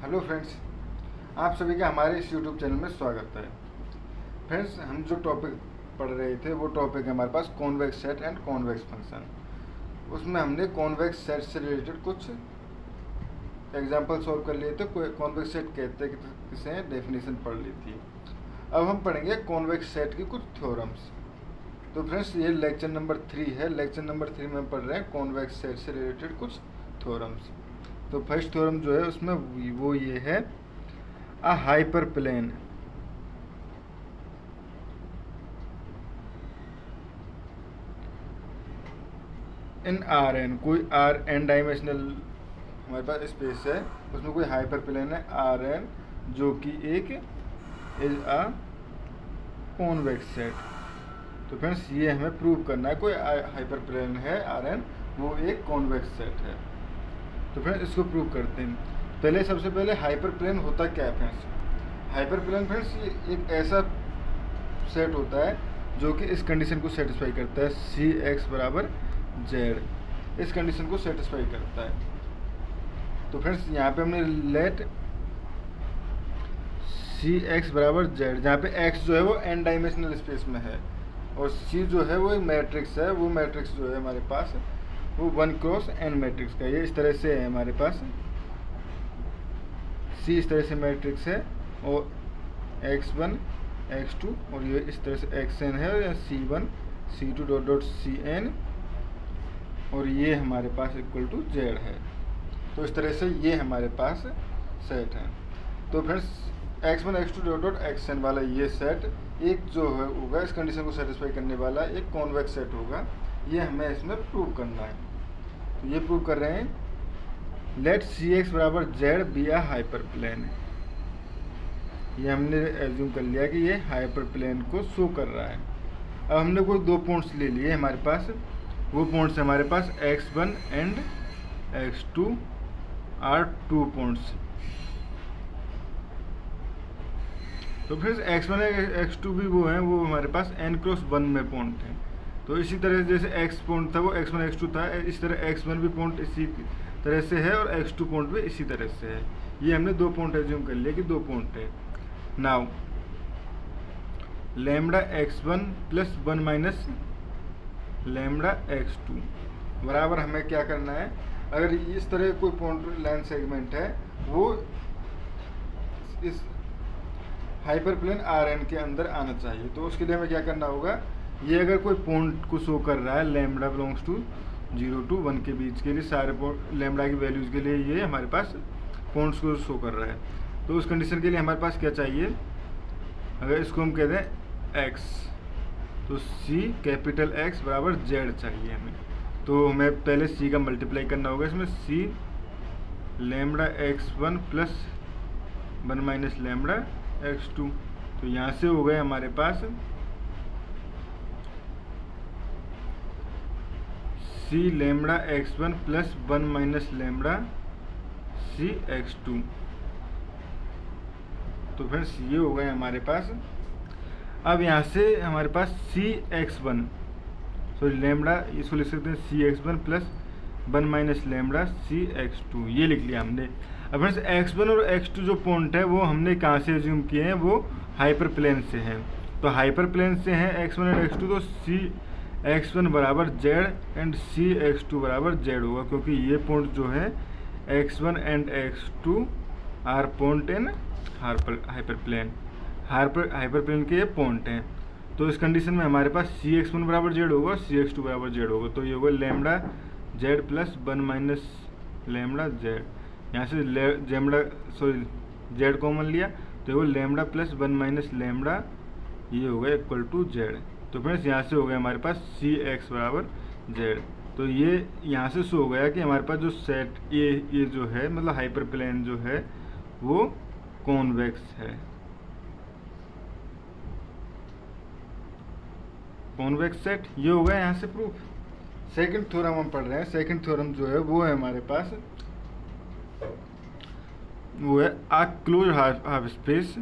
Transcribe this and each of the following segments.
Hello friends, आप सभी का हमारे इस यूट्यूब चैनल में स्वागत है। फ्रेंड्स, हम जो टॉपिक पढ़ रहे थे वो टॉपिक है हमारे पास convex set and convex function. उसमें हमने कॉन्वेक्स सेट से रिलेटेड कुछ एग्जांपल सॉल्व कर लिए थे। कॉन्वेक्स सेट कहते किसे हैं, डेफिनेशन पढ़ ली थी। अब हम पढ़ेंगे कॉन्वेक्स सेट की कुछ थ्योरम्स। तो फ्रेंड्स, ये लेक्चर नंबर 3 है। लेक्चर नंबर 3 में हम पढ़ रहे हैं कॉन्वेक्स सेट से रिलेटेड कुछ थ्योरम्स। तो फर्स्ट थ्योरम जो है उसमें वो ये है, a hyperplane in R N, कोई आर एन डायमेंशनल हमारे पास स्पेस है, उसमें कोई हाइपर प्लेन है आर एन, जो कि एक इज अ कॉन्वेक्स सेट। तो फ्रेंड्स, ये हमें प्रूव करना है, कोई हाइपर प्लेन है आर एन, वो एक कॉन्वेक्स सेट है। तो फ्रेंड्स, इसको प्रूव करते हैं। सबसे पहले हाइपर प्लेन होता क्या है फ्रेंड्स? हाइपर प्लेन फ्रेंड्स ये एक ऐसा सेट होता है जो कि इस कंडीशन को सेटिस्फाई करता है, सी एक्स बराबर जेड, इस कंडीशन को सेटिस्फाई करता है। तो फ्रेंड्स, यहाँ पे हमने लेट सी एक्स बराबर जेड, जहाँ पे एक्स जो है वो एन डायमेंशनल स्पेस में है और सी जो है वो एक मैट्रिक्स है। वो मैट्रिक्स जो है हमारे पास वो 1x n मैट्रिक्स का, ये इस तरह से है हमारे पास। सी इस तरह से मैट्रिक्स है और x1 x2 और ये इस तरह से xn है, और c1 c2 dot dot cn, और ये हमारे पास इक्वल टू z है। तो इस तरह से ये हमारे पास सेट है। तो friends, x1 x2 dot dot xn वाला ये सेट एक जो है होगा इस कंडीशन को सेटिस्फाई करने वाला एक कॉन्वेक्स सेट होगा। ये हमें इसमें प्रूव करना है। तो ये प्रूव कर रहे हैं, लेट सी एक्स बराबर Z be a hyperplane. ये हमने एज्यूम कर लिया कि ये हाइपर प्लेन को शो कर रहा है। अब हमने कोई दो पॉइंट्स ले लिए हमारे पास, वो पॉइंट्स हमारे पास x1 and x2 are 2 points. तो फिर x1 और x2 भी वो हैं, वो हमारे पास n×1 में पॉइंट हैं। तो इसी तरह जैसे x पॉइंट था वो x1 x2 था, इस तरह x1 भी पॉइंट इसी तरह से है और x2 पॉइंट भी इसी तरह से है। ये हमने दो पॉइंट एज्यूम कर लिया कि दो पॉइंट है। Now lambda x1 plus 1 minus lambda x2 बराबर हमें क्या करना है, अगर इस तरह कोई पॉइंट लाइन सेगमेंट है वो इस हाइपर प्लेन आर एन के अंदर आना चाहिए। तो उसके लिए हमें क्या करना होगा, ये अगर कोई पॉइंट को शो कर रहा है लैम्बडा बिलोंग्स टू 0 to 1 के बीच के लिए, सारे लैम्बडा की वैल्यूज़ के लिए ये हमारे पास पॉइंट्स को शो कर रहा है। तो उस कंडीशन के लिए हमारे पास क्या चाहिए, अगर इसको हम कहते हैं x, तो c कैपिटल X बराबर z चाहिए हमें। तो हमें पहले c का मल्टीप्लाई करना होगा इसमें, c lambda x1 plus 1 minus lambda x2। तो यहाँ से हो गए हमारे पास c lambda x1 plus 1 minus lambda c x2। तो फ्रेंड्स, ये हो गए हमारे पास। अब यहाँ से हमारे पास c x1, सॉरी लैम्बडा, इसको लिख सकते हैं c x1 plus 1 minus lambda c x2, ये लिख लिया हमने। अब फ्रेंड्स, x1 और x2 जो पॉइंट है वो हमने कहाँ से एज्यूम किए हैं, वो हाइपर प्लेन से हैं। तो हाइपर प्लेन से हैं x1 और x2, तो c x1 बराबर z एंड c x2 बराबर z होगा, क्योंकि ये पॉइंट जो है x1 and x2 are point in hyperplane, hyperplane के ये पॉइंट हैं। तो इस कंडीशन में हमारे पास सी x1 बराबर जेड होगा, सी x2 बराबर जेड होगा। तो ये होगा lambda Z plus 1 minus lambda Z. यहाँ से लैम्बडा सॉरी जेड कॉमन लिया, तो ये वो लैम्बडा प्लस 1 माइनस लैम्बडा, ये होगा इक्वल टू जेड। तो फ्रेंड्स, यहाँ से हो गया हमारे पास सी एक्स बराबर जेड। तो ये यहाँ से शो हो गया कि हमारे पास जो सेट ये जो है, मतलब हाइपर प्लेन जो है वो कॉन्वेक्स है। कॉन्वेक्स सेट ये हो गया यहाँ से प्रूफ। सेकंड थ्योरम हम पढ़ रहे हैं। सेकंड थ्योरम जो है वो है हमारे पास, वो है a close half space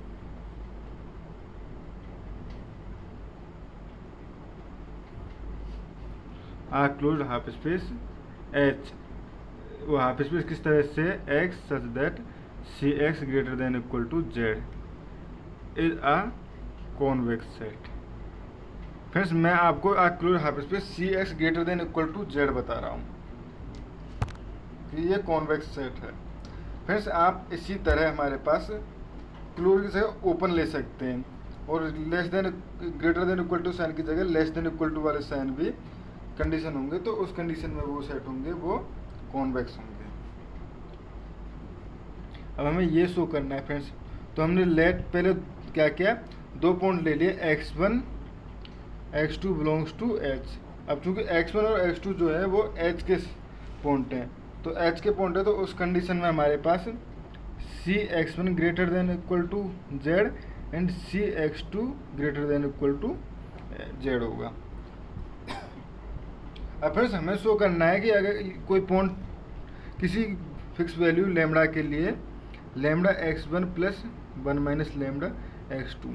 a close half space H। वो हाफ स्पेस किस तरह से, X such that C X greater than equal to Z is a convex set. Friends मैं आपको closed half space C X greater than equal to Z बता रहा हूँ कि ये कॉन्वेक्स सेट है। फ्रेंड्स आप इसी तरह हमारे पास क्लोज से ओपन ले सकते हैं और less than greater than equal to sign की जगह लेस देन इक्वल टू वाले साइन भी कंडीशन होंगे, तो उस कंडीशन में वो सेट होंगे वो कॉन्वेक्स होंगे। अब हमें ये शो करना है फ्रेंड्स, तो हमने लेट पहले क्या किया, दो पॉइंट ले लिए x1 x2 belongs to h। अब चूंकि x1 और x2 जो है वो h के पॉइंट हैं, तो h के पॉइंट है, तो उस कंडीशन में हमारे पास C x1 greater than equal to Z and C x2 greater than equal to Z होगा। अब फिर हमें शो करना है कि अगर कोई पॉइंट किसी फिक्स वैल्यू लेमडा के लिए lambda x1 plus 1 minus lambda x2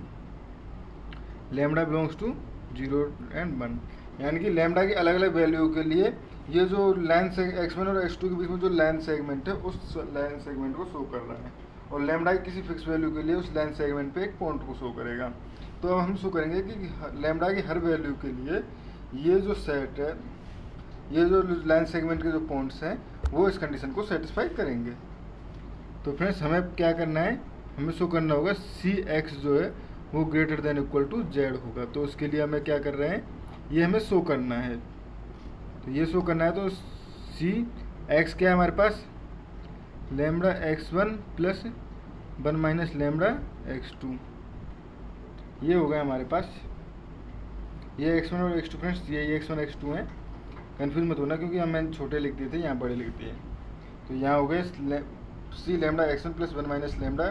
lambda belongs to 0 and 1, यानी कि लेमडा की अलग अलग वैल्यू के लिए ये जो लाइन से x1 और x2 के बीच में जो लाइन सेगमेंट है उस लाइन सेगमेंट को शो कर रहा है, और लेमडा की किसी फिक्स वैल्यू के लिए उस लाइन सेगमेंट पे एक पॉइंट को शो करेगा। तो अब हम शो करेंगे कि लेमडा की हर वैल्यू के लिए ये जो सेट है, ये जो लाइन सेगमेंट के जो पॉइंट्स हैं वो इस कंडीशन को सेटिस्फाई करेंगे। तो फ्रेंड्स हमें क्या करना है, हमें शो करना होगा सी एक्स जो है वो greater than equal to Z होगा। तो उसके लिए हमें क्या कर रहे हैं, ये हमें शो करना है। तो ये शो करना है, तो सी एक्स क्या है हमारे पास, lambda x1 plus 1 minus lambda x2, ये हो गया हमारे पास। ये x1 और x2 फ्रेंड्स, ये x1 x2 हैं, कन्फ्यूज मत होना क्योंकि हम मैंने छोटे लिख दिए थे, यहाँ बड़े लिख दिए। तो यहाँ हो गए C lambda x1 plus 1 minus lambda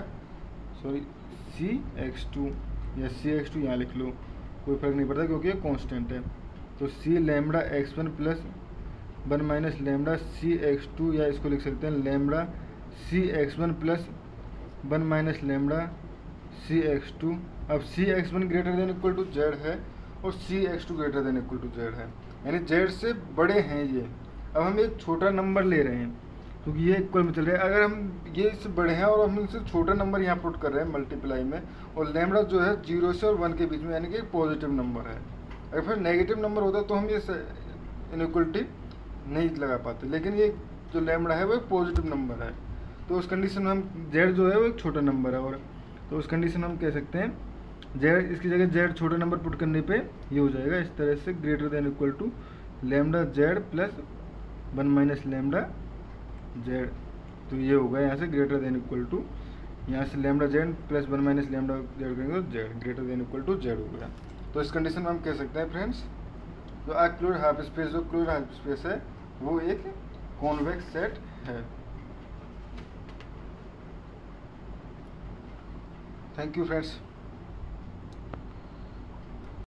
C x2, या सी x2 यहाँ लिख लो, कोई फर्क नहीं पड़ता क्योंकि ये कांस्टेंट है। तो C lambda x1 plus 1 minus lambda C x2, या इसको लिख सकते हैं lambda C x1 plus 1 minus lambda C x2। अब C x1 greater than equal to Z है और C x2 greater than equal to Z है, यानी जेड से बड़े हैं ये। अब हम एक छोटा नंबर ले रहे हैं क्योंकि ये इक्वल में चल रहा है। अगर हम ये इससे बड़े हैं और हम इनसे छोटा नंबर यहाँ पुट कर रहे हैं मल्टीप्लाई में, और लेमडा जो है 0 से और 1 के बीच में, यानी कि पॉजिटिव नंबर है। अगर फिर नेगेटिव नंबर होता तो हम ये इनइक्वलिटी नहीं लगा पाते, लेकिन ये जो लेमडा है वो एक पॉजिटिव नंबर है, तो उस कंडीशन में हम जेड जो है वो एक छोटा नंबर है, और तो उस कंडीशन में हम कह सकते हैं जेड, इसकी जगह जेड छोटा नंबर पुट करने पे ये हो जाएगा इस तरह से, greater than equal to lambda Z plus 1 minus lambda Z. तो ये होगा यहाँ से ग्रेटर देन इक्वल टू, यहाँ से lambda Z plus 1 minus lambda Z करेंगे तो Z greater than equal to Z हो गया। तो इस कंडीशन में हम कह सकते हैं फ्रेंड्स, तो क्लोज्ड हाफ स्पेस जो क्लोज्ड हाफ स्पेस है वो एक कॉन्वेक्स सेट है। Thank you friends.